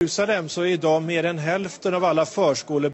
Jerusalem så är idag mer än hälften av alla förskolor